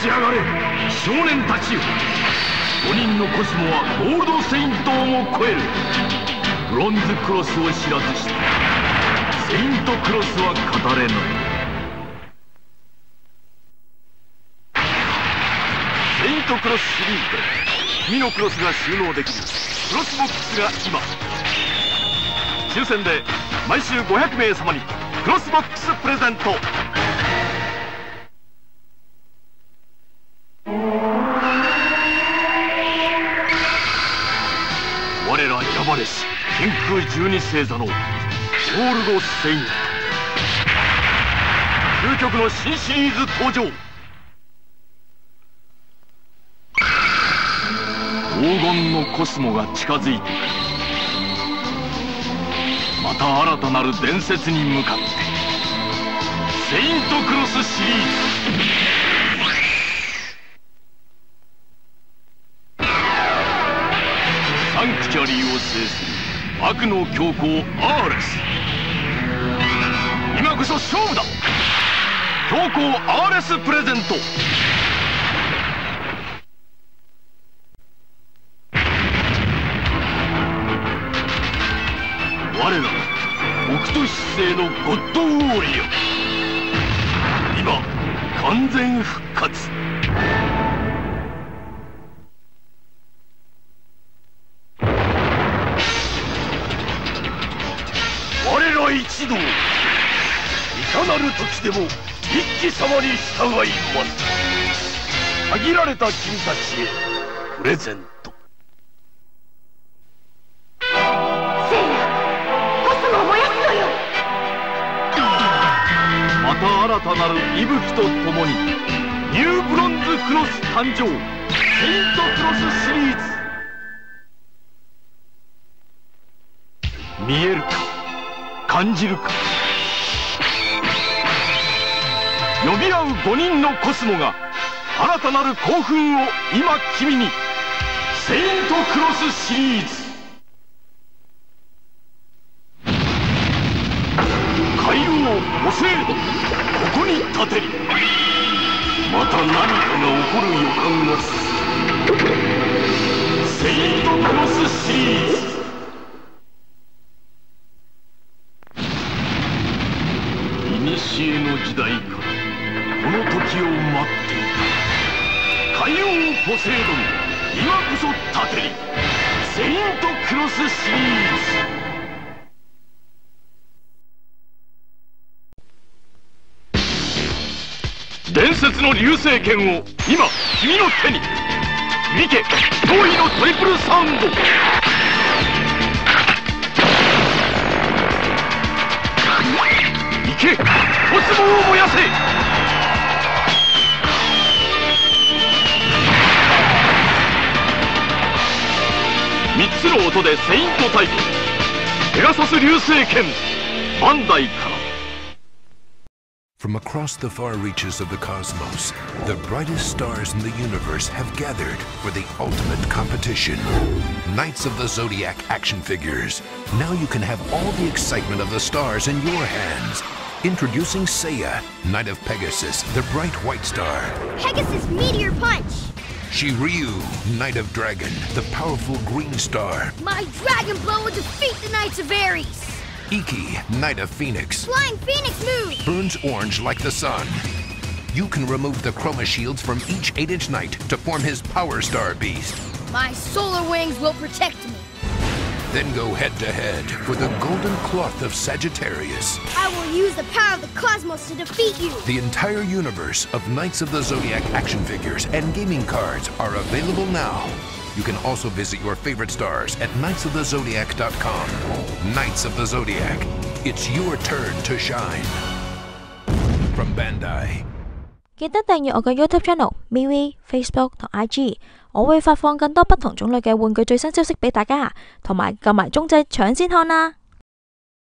ち上がれ少年たちよ。5人のコスモはゴールドセイントを超える。ブロンズクロスを知らずしてセイントクロスは語れない。セイントクロスシリーズで君のクロスが収納できるクロスボックスが今抽選で毎週500名様にクロスボックスプレゼント。我ら選ばれし天空12星座のゴールドセイント、究極の新シリーズ登場。黄金のコスモが近づいてくる。また新たなる伝説に向かってセイントクロスシリーズ。サンクチュアリーを制する悪の教皇アーレス。今こそ勝負だ。教皇アーレスプレゼント。我ら北斗七星のゴッドウォーリア今完全復活。我ら一同いかなる時でも一騎様に従います。限られた君たちへプレゼント。また新たなる息吹とともにニューブロンズクロス誕生。セイントクロスシリーズ。見えるか感じるか。呼び合う5人のコスモが新たなる興奮を今君に。セイントクロスシリーズ。海王ポセイドン、ここに立てり。また何かが起こる予感がする。セイントクロスシリーズ。古の時代からこの時を待っていた。海王ポセイドン、今こそ立てり。セイントクロスシリーズ。伝説の流星剣を今君の手に。見て驚異のトリプルサウンド。行けコスモを燃やせ。3つの音でセイントタイプペガサス流星剣バンダイから。 From across the far reaches of the cosmos, the brightest stars in the universe have gathered for the ultimate competition. Knights of the Zodiac action figures. Now you can have all the excitement of the stars in your hands. Introducing Seiya, Knight of Pegasus, the bright white star. Pegasus Meteor Punch! Shiryu, Knight of Dragon, the powerful green star. My Dragon Blow will defeat the Knights of Ares! Iki, Knight of Phoenix. Flying Phoenix Moon! Burns orange like the sun. You can remove the chroma shields from each 8-inch knight to form his Power Star Beast. My Solar Wings will protect me. Then go head-to-head for the Golden Cloth of Sagittarius. I will use the power of the cosmos to defeat you. The entire universe of Knights of the Zodiac action figures and gaming cards are available now. You can also visit your favorite stars at knightsofthezodiac.com. Knights of the Zodiac. It's your turn to shine. From Bandai. 記得訂閱我嘅 YouTube channel、MeWe、Facebook 同 IG， 我會發放更多不同種類嘅玩具最新消息俾大家，同埋撳埋鐘仔搶先看啦！